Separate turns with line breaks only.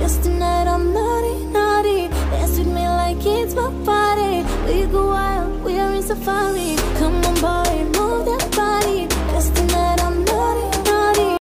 Cause tonight I'm naughty, naughty. Dance with me like it's my party. We go wild, we are in safari.